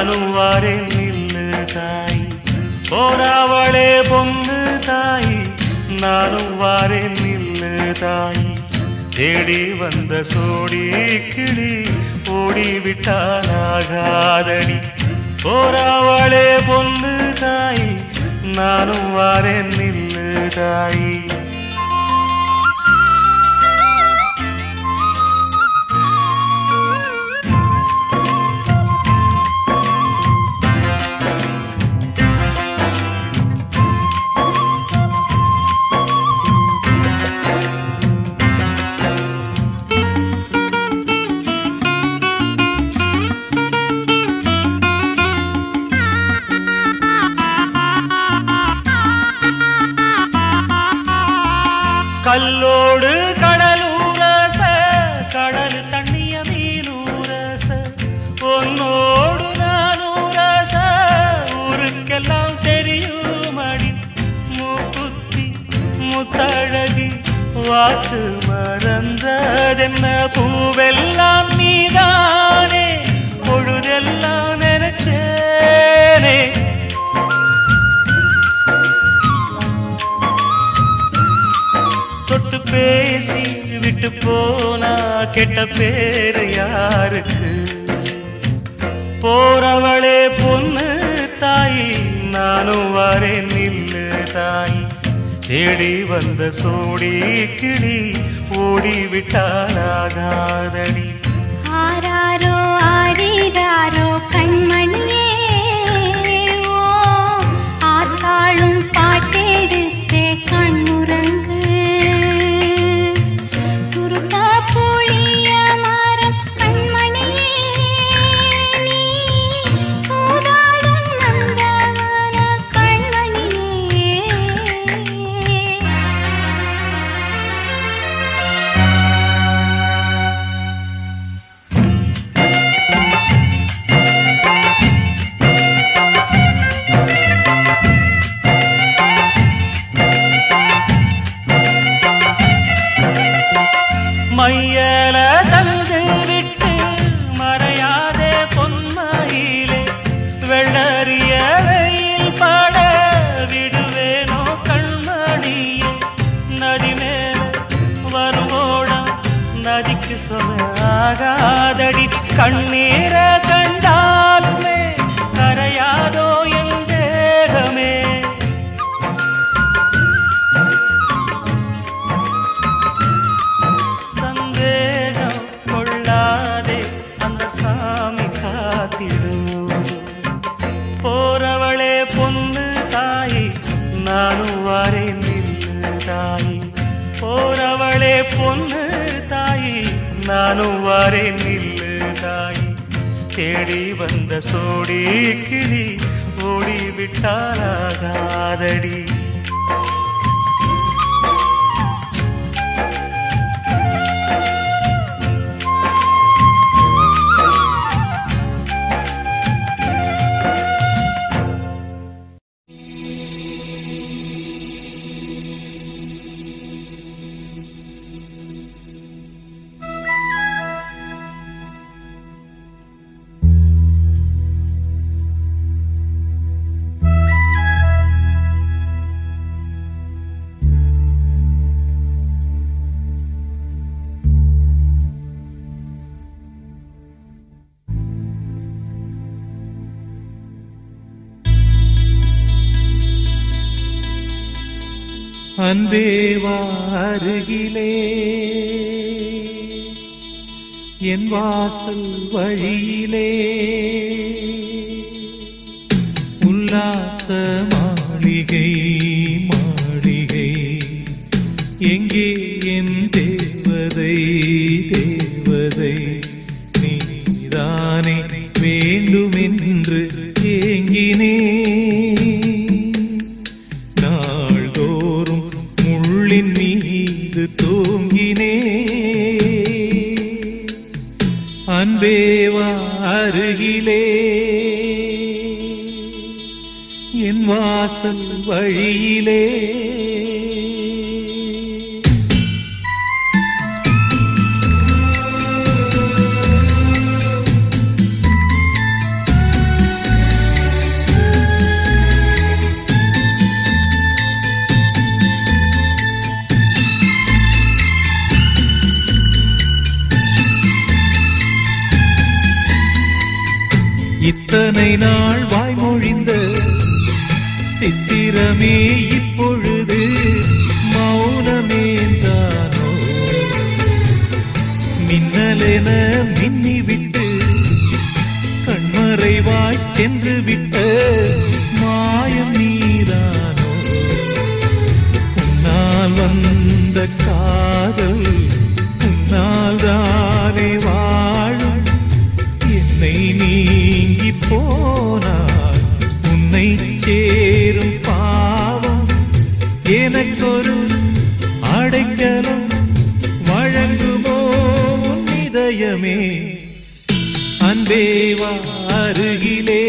நானும் வாரேன் நில்லு தாய். போராவளே பொண்ணு தாய், நானும் வாரேன் நில்லு தாய். தேடி வந்த சோடி கிளி ஓடிவிட்டானாகாதடி. போராவளே பொண்ணு தாய், நானும் வாரேன் நில்லு தாய். கல்லோடு கடலூரச, கடல் தண்ணிய மீனூரச, பொன்னோடு நானூரச, ஊருக்கெல்லாம் தெரியுமடி. மூக்குத்தி முத்தழகி வாக்கு மறந்ததென்ன, பூவெல்லாம் நீதானே, பொழுதெல்லாம் நினைச்சேனே. தொட்டு பேசி விட்டு போனா கெட்ட பேரு யாருக்கு? போறவளே பொண்ணு தாய், நானும் வாரேன் நில்லு தாய். தேடி வந்த சோடி கிளி ஓடிவிட்டானாகாதடி. ஆராரோ ஆரிராரோ கண்மணியே, ஓ ஆத்தாளும் பாட்டெடுத்தே கண்ணுறங்கு. மையல தந்து விட்டு மறையாதே பொன்மையிலே, வெள்ளறிய வெயில் பட விடுவேனோ கண்மணியே. நதி மேல வருவோடம் நதிக்கு சொல்லாகாதடி. கண்ணீர கண்டாலுமே கரையாதோ என் தேகமே. போறவளே பொண்ணு தாய், நானும் வாரேன் நில்லு தாய். போறவளே பொண்ணு தாய், நானும் வாரேன் நில்லு தாய். தேடி வந்த சோடி கிளி ஓடிவிட்டானாகாதடி. அன்பே வா அருகிலே, என் வாசல் வழியிலே. உல்லாச மாளிகை மாளிகை, எங்கே என் தேவதை தேவதை? நீதானே வேண்டுமென்று ஏங்கினே. நாள்தோறும் முள்ளின் மீது தூங்கினே. அன்பே வா அருகிலே, என் வாசல் வழியிலே. இத்தனை நாள் வாய்மொழிந்த சித்திரமே இப்பொழுது மௌனமேந்தானோ? மின்னலென மின்னிவிட்டு கண்மறைவாய் சென்று விட்ட மாயம் நீதானோ? உன்னால் வந்த காதல் உன்னால் தானே வாழும். என்னை நீங்கி போனார் உன்னை சேரும் பாவம். எனக்கொரு அடைக்கலம் வழங்குமோ உன் இதயமே? அன்பேவா அருகிலே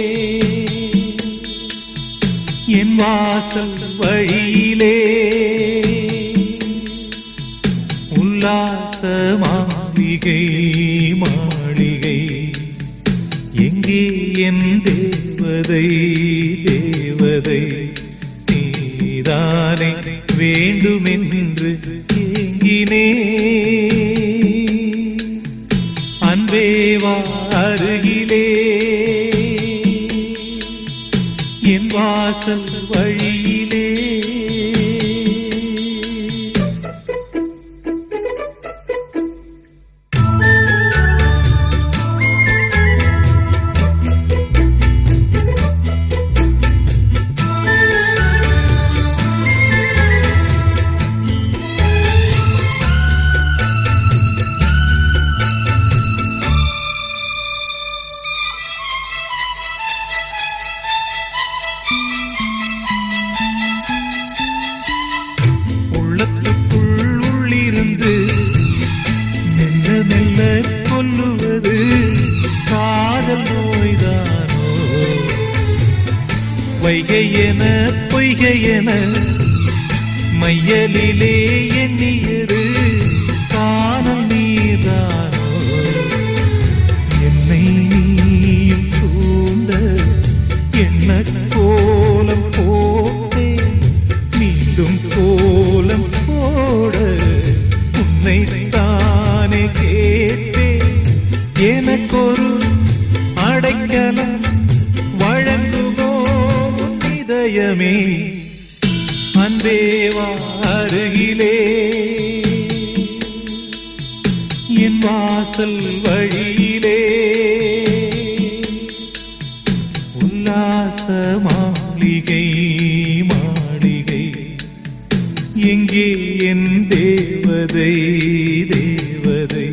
என் வாசல் வழியிலே உல்லாச மாளிகை மாளிகை எங்கே என் தேவதை தேவதை நீதானே வேண்டுமென்று ஏங்கினே. அன்பேவா அருகிலே என் வாசல் வழியிலே வைகையென பொய்கையென மையலிலே எண்ணியது காணல் நீதானோ? என்னை நீயும் சூண்ட என்ன கோலம் போட்டே மீண்டும் கோலம் போட உன்னை தானே கேட்டே. எனக்கொரு அடைக்கலம் வழங்குமோ இதயமே? அன்பேவா அருகிலே என் வாசல் வழியிலே உல்லாச மாளிகை மாளிகை எங்கே என் தேவதை தேவதை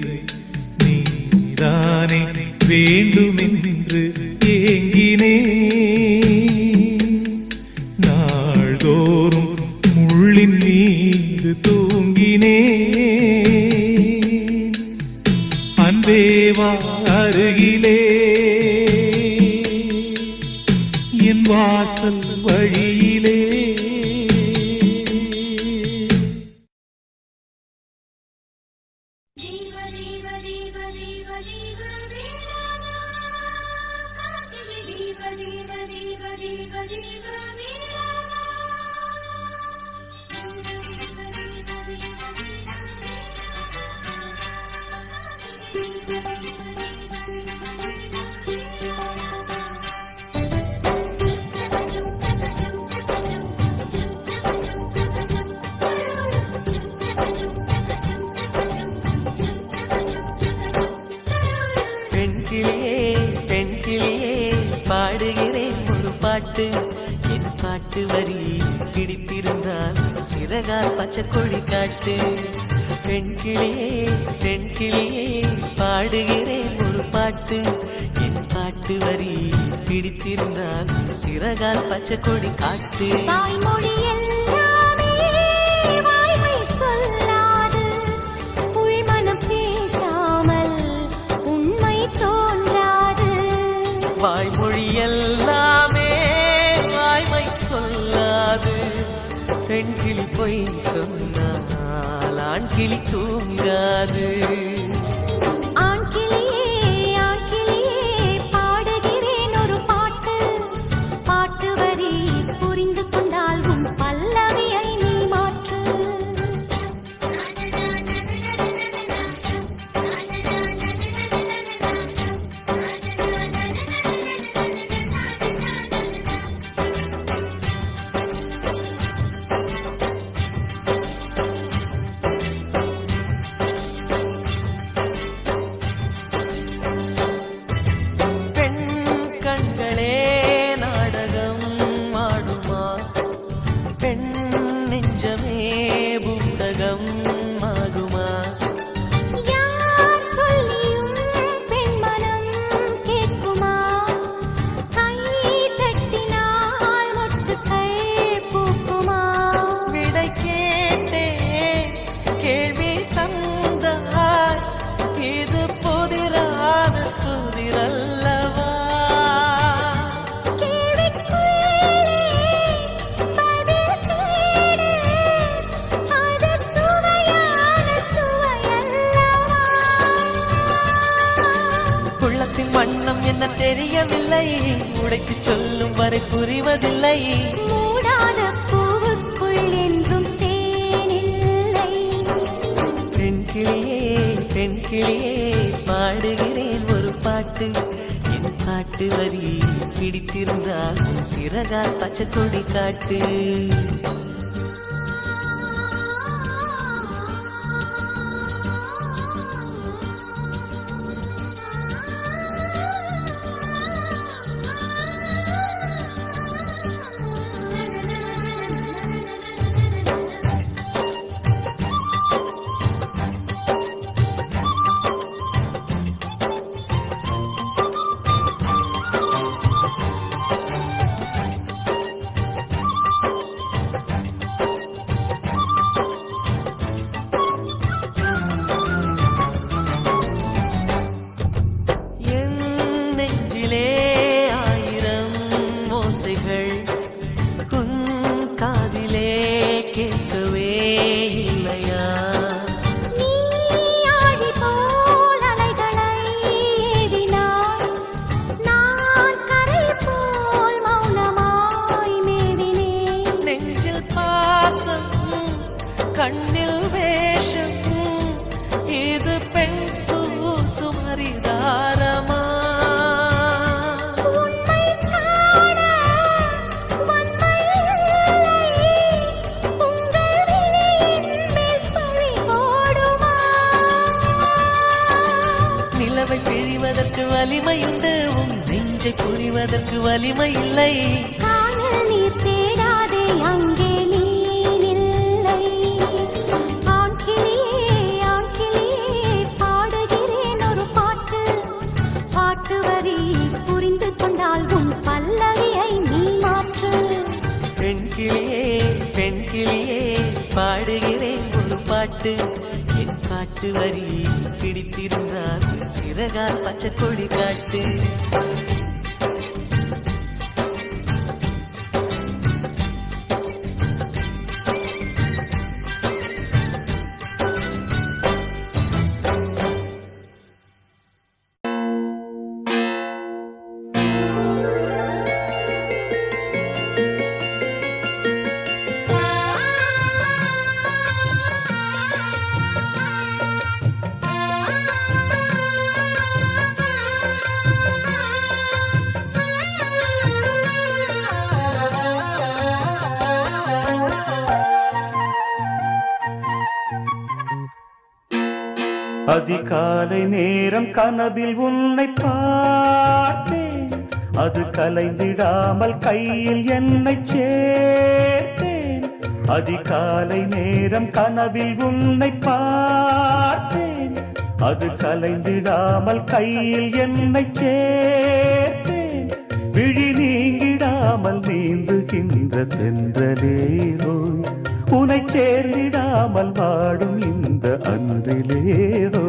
நீதானே வேண்டுமென்று ஏங்கினே. நாள்தோறும் முள்ளின் மீது தூங்கினே. அன்பேவா அருகிலே என் வாசல் வழியிலே பாடுகிறேன் ஒரு பாட்டு. என் பாட்டு வரி பிடித்திருந்தால் சிறகால் பச்சை கொடி காட்டு. பெண் கிளியே பெண் கிளியே பாடுகிறேன் ஒரு பாட்டு. என் பாட்டு வரி பிடித்திருந்தால் சிறகால் பச்சை கொடி காட்டு. தாய்மொழி எல்லாமே வாய்மை சொல்லாது, உள்மனம் பேசாமல் உண்மை தோன்றாது. வாய்மொழி எல்லாமே வாய்மை சொல்லாது, பெண் கிளி பொய் சொன்னால் ஆண் கிளி தூங்காது. ஆண் கிளியே பாடுகிறேன் ஒரு பாட்டு. பாட்டு வரி புரிந்து கொண்டால் உன் பல்லவியை நீ மாற்று. உள்ளத்தின் வண்ணம் என்ன தெரியவில்லை, உடைத்து சொல்லும் வரை புரிவதில்லை. மூடாத பூவுக்குள் என்றும் தேனில்லை. பெண் கிளியே பெண் கிளியே பாடுகிறேன் ஒரு பாட்டு. என் பாட்டு வரி பிடித்திருந்தால் சிறகால் பச்சை கொடி காட்டு. கண்ணில் வேஷம் இது பெண் சுமரிதாரமா? நிலவை பிழிவதற்கு வலிமையுண்டு, உன் நெஞ்சை புரிவதற்கு வலிமை இல்லை. காணல் நீர் தேடாதே அங்கே பாடுகிறேன் ஒரு பாட்டு. என் பாட்டு வரி பிடித்திருந்தால் சிறகால் பச்சை கொடி காட்டு. அதிகாலை நேரம் கனவில் உன்னை பார்த்தேன், அது கலைந்திடாமல் கையில் என்னை சேர்த்தேன். அதிகாலை நேரம் கனவில் உன்னை பார்த்தேன், அது கலைந்திடாமல் கையில் என்னை சேர்த்தேன். விழி நீங்கிடாமல் நீந்துகின்ற தென்றலேரோ, உனை சேர்ந்திடாமல் வாடும் இந்த அன்றிலேரோ.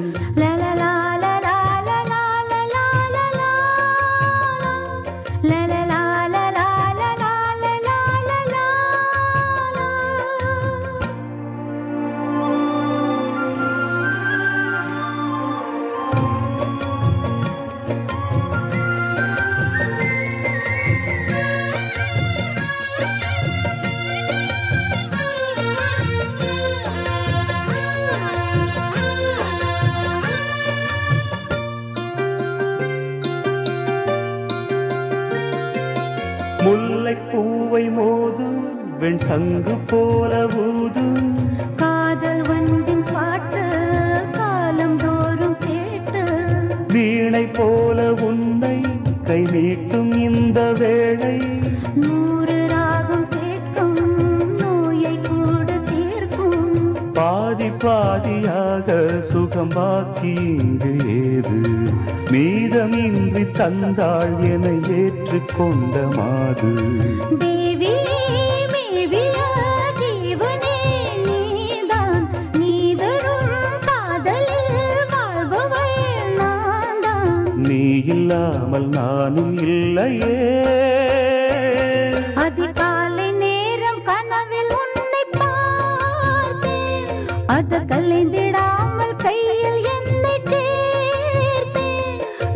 முல்லைப்பூவை மோதும் வெண் சங்கு போல ஊதும் காதல் வண்டின் பாட்டு காலம் தோறும் கேட்டு, வீணை போல உன்னை கை நீட்டும் இந்த வேளை, 100 ராகம் கேட்கும் நோயை கூட தீர்க்கும். பாதி பாதியாக சுகம் பாக்கி இங்கு ஏது, மீதமின்றி தந்தாள் என ஏற்றுக்கொண்ட மாது. நீ இல்லாமல் நானும் இல்லையே. அதிகாலை நேரம் கனவில் உன்னை பார்த்தேன், அது கலைந்திடாமல் கையில் என்னை சேர்த்தேன்.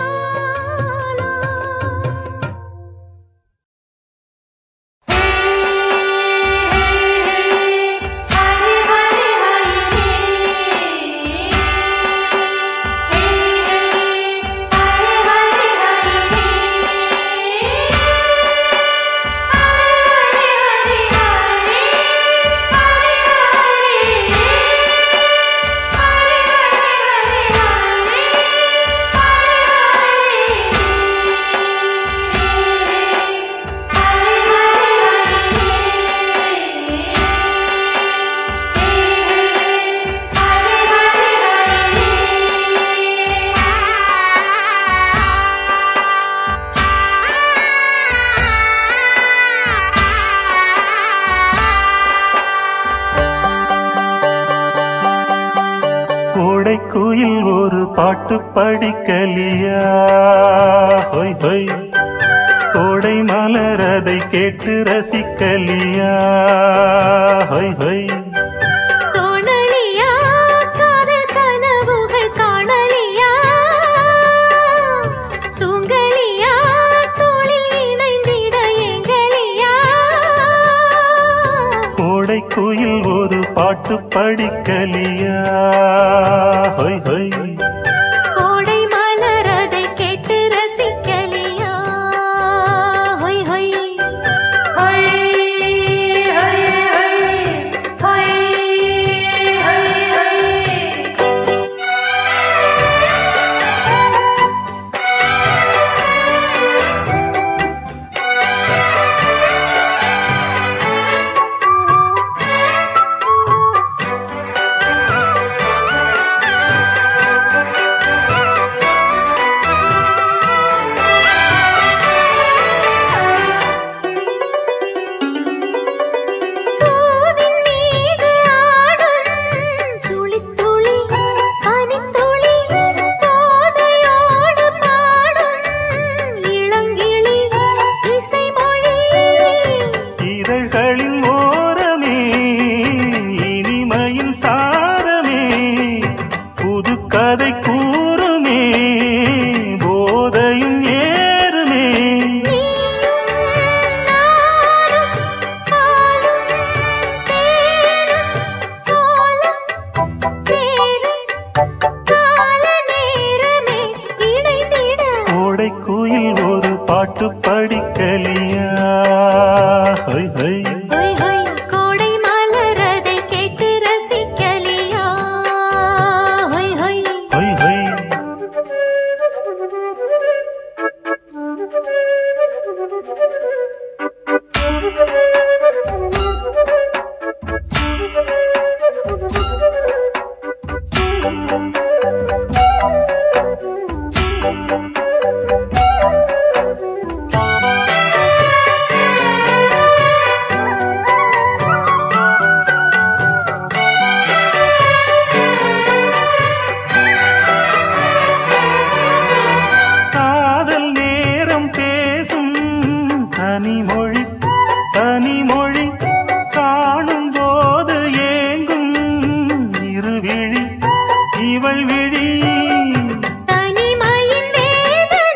கோடைக்குயில் ஒரு பாட்டு படிக்கலியா ஹொய் ஹொய் கோடை மலர் அதை கேட்டு ரசிக்கலியா ஹொய் ஹொய் தோணலியா காதல் கனவுகள் காணலியா தூங்கலியா தோளில் இணைந்திட எங்கலியா கோடைக்குயில் ஒரு பாட்டு படிக்கலியா ஹொய் ஹொய் கோடை மலர் அதை கேட்டு ரசிக்கலியா ஹொய் ஹொய் ஹொய் ஹொய் ஹொய் ஹொய்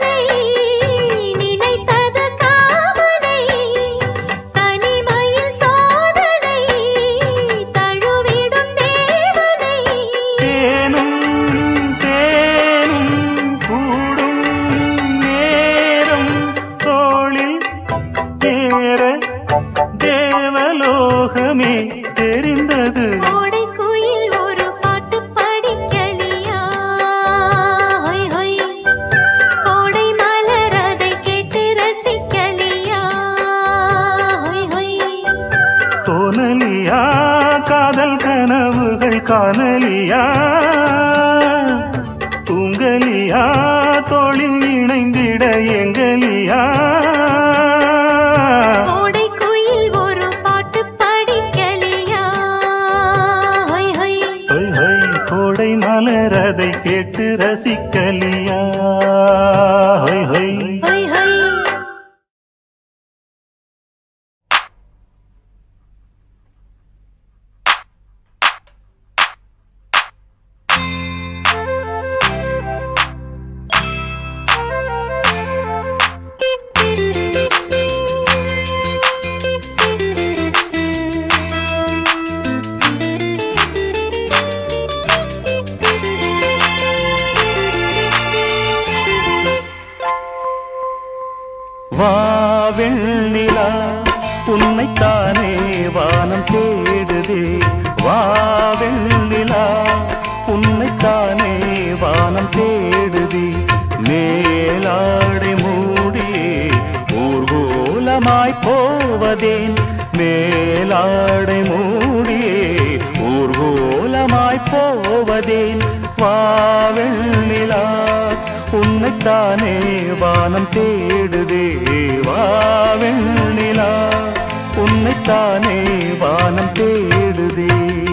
தனிமையில் காணலியா தூங்கலியா தோளில் இணைந்திட எங்கலியா கோடை குயில் ஒரு பாட்டு படிக்கலியா ஹொய் ஹொய் ஹொய் ஹொய் கோடை மலர் அதை கேட்டு ரசிக்கலியா ஹொய் ஹொய் ஹொய் ஹொய் வாவெண்ணிலா உன்னைத்தானே வானம் தேடுதே வாவெண்ணிலா உன்னைத்தானே வானம் தேடுதே மேலாடை மூடியே ஊர்வலமாய் போவதேன் மேலாடை மூடியே ஊர்வலமாய் போவதேன் வாவெண்ணிலா உன்னைத்தானே வானம் தேடுதே வாவெண்ணிலா உன்னைத்தானே வானம் தேடுதே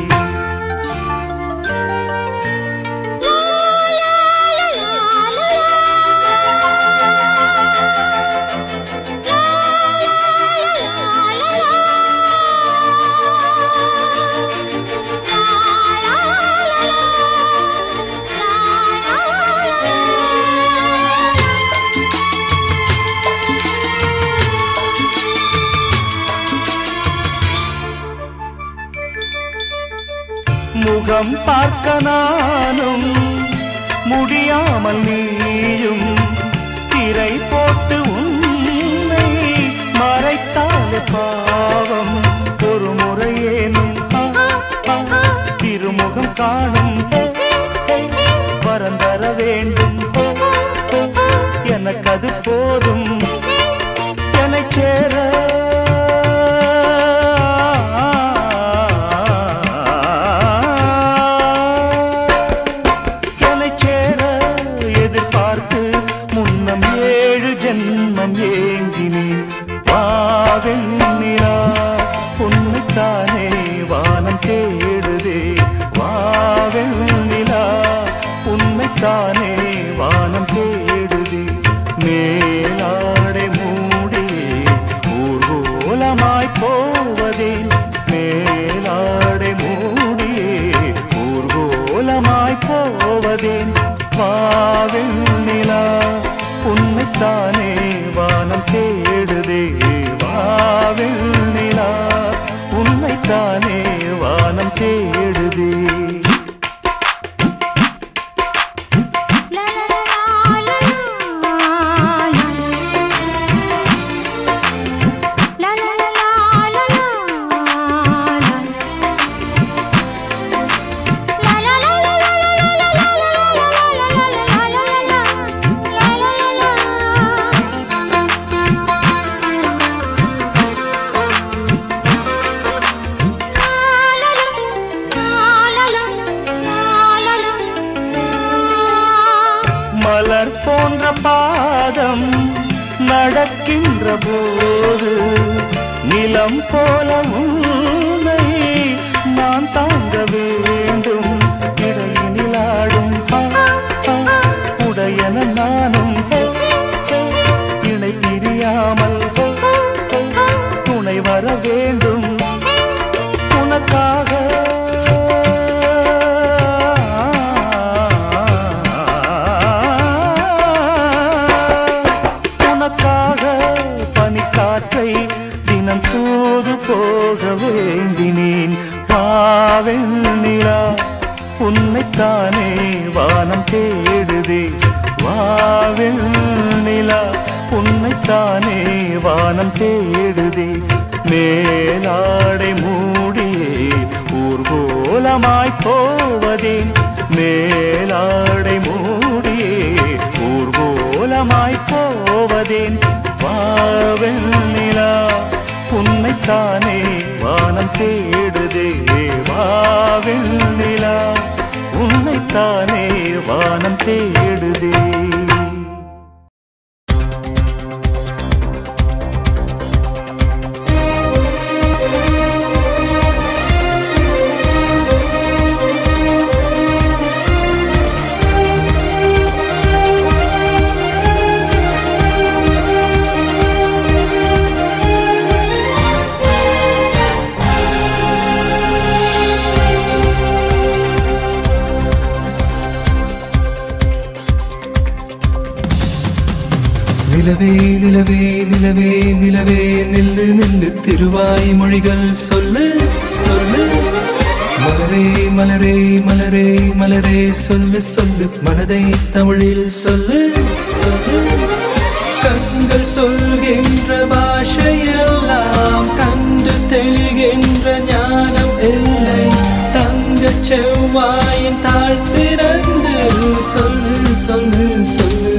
முகம் பார்க்க நானும் முடியாமல் நீயும் திரை போட்டு உன்னை மறைத்தாலே பாவம் ஒரு முறையேனும் திருமுகம் காணும் வரந்தர வேண்டும் எனக்கு அது போதும் என்னை சேர ஜென்மம் ஏங்கினேன் வாவெண்ணிலா உன்னைத்தானே வானம் தேடுதே வாவெண்ணிலா உன்னைத்தானே வானம் தேடுதே மேலாடை மூடியே ஊர்வலமாய் போவதேன் மேலாடை மூடியே ஊர்வலமாய் போவதேன் வாவெண்ணிலா உன்னைத்தானே வானம் தேடுதே வாவெண்ணிலா உன்னைத்தானே வானம் தேடுதே மலர் போன்ற பாதம் நடக்கின்ற போது நிலம் போல உன்னை நான் தாங்க வேண்டும் இடையினில் ஆடும் உடையன நானும் இணை பிரியாமல் துணை வர வேண்டும் உனக்காக தினம் தூது போக வேண்டினேன் வாவெண்ணிலா உன்னைத்தானே வானம் தேடுதே வாவெண்ணிலா உன்னைத்தானே வானம் தேடுதே மேலாடை மூடியே ஊர்வலமாய் போவதேன் மேலாடை மூடியே ஊர்வலமாய் போவதேன் வாவெண்ணிலா உன்னைத்தானே வானம் தேடுதே வா வெண்ணிலா உன்னைத்தானே வானம் தேடுதே. நிலவே நிலவே நிலவே நிலவே நில்லு நில்லு திருவாய் மொழிகள் சொல்லு சொல்லு. மலரே மலரே மலரே மலரே சொல்லு சொல்லு மனதை தமிழில் சொல்லு சொல்லு. கண்கள் சொல்கின்ற பாஷையெல்லாம் கண்டு தெளிகின்ற ஞானம் இல்லை. தங்கச் செவ்வாயின் தாழ்த்திறந்து சொல்லு சொல்லு சொல்லு.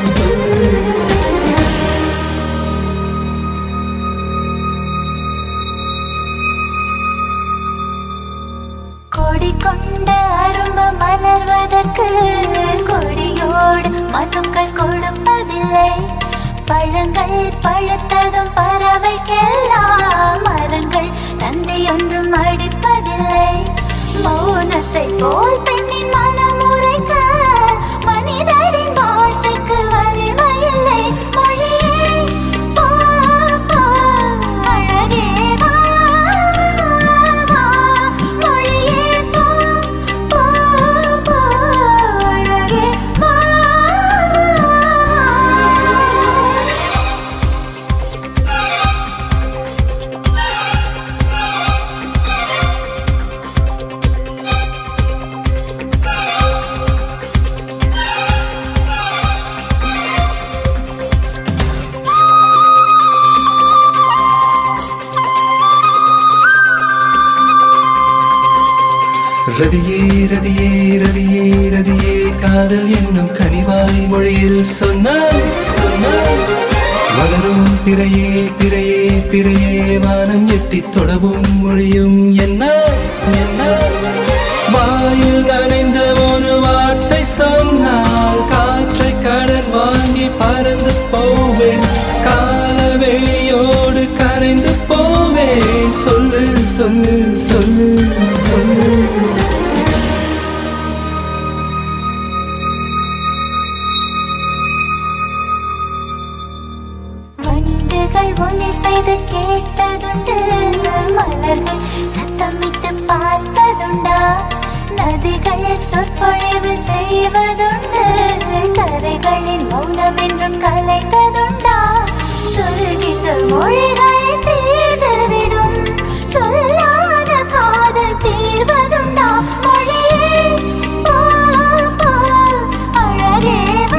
கொண்ட அரும்பு மலர்வதற்கு கொடியோடு மதுக்கள் கொடுப்பதில்லை. பழங்கள் பழுத்ததும் பறவைக்கெல்லாம் மரங்கள் தந்தை ஒன்றும் அடிப்பதில்லை. மௌனத்தை போல் பெண்ணின் மனம் உரைக்க மனிதரின் பாஷைக்கு வலிமையில்லை. மொழியே போ போ அழகே வா. ரதியே ரதியே ரதியே ரதியே காதல் என்னும் கனிவாய் மொழியில் சொன்னாய் சொன்னாய். மலரும் பிறையே பிறையே பிறையே வானம் எட்டி தொடவும் மொழியும் என்ன என்ன. வாயில் நனைந்த ஒரு வார்த்தை சொன்னால் காற்றை கடன் வாங்கி பறந்து போவேன். காலவெளியோடு கரைந்து போவேன். சொல்லு சொல்லு சொல்லு சொல்லு. ஒலி செய்து கேட்டதுண்டு. மலர்கள் சத்தமிட்டு பார்த்ததுண்டா. நதிகள் சொற்பொழிவு செய்வதுண்டு. கரைகளின் மௌனம் என்றும் கலைந்ததுண்டா. சொல்கின்ற மொழிகள் தீர்ந்துவிடும். சொல்லாத காதல் தீர்வதுண்டா. மொழியே போ போ அழகே வா.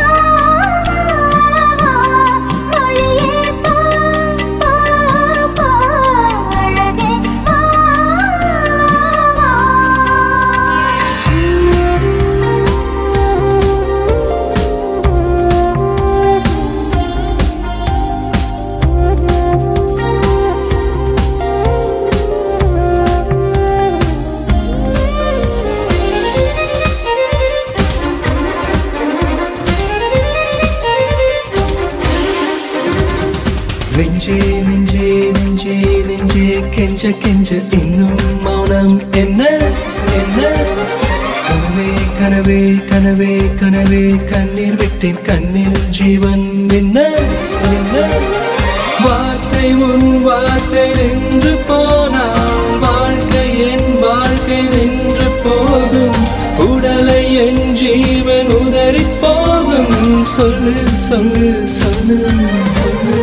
நெஞ்சே நெஞ்சே நெஞ்சே நெஞ்சே கெஞ்ச கெஞ்ச இன்னும் மௌனம் என்ன என்ன. கனவே கனவே கனவே கனவே கண்ணீர் விட்டேன் கண்ணில் ஜீவன் என்ன என்ன. வார்த்தை உன் வார்த்தை நின்று போனால் வாழ்க்கை என் வாழ்க்கை நின்று போகும். உடலை என் ஜீவன் உதறி போகும். சொல்லு சொல்லு சொல்லு சொல்லு.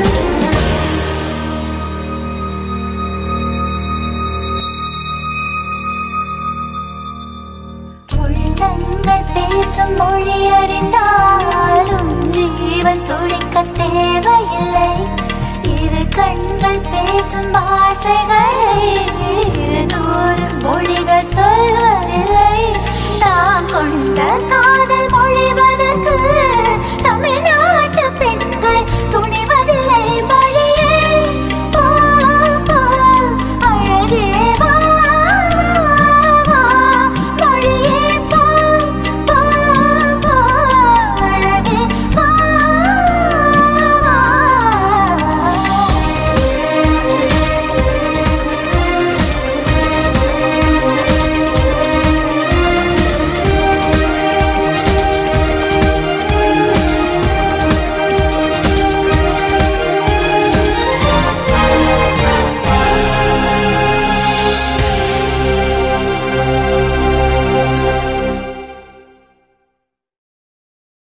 உள்ளங்கள் பேசும் மொழி அறிந்தாலும் ஜீவன் துடிக்க தேவையில்லை. இரு கண்கள் பேசும் பாஷைகளை இரு தூர மொழிகள் சொல்வதில்லை.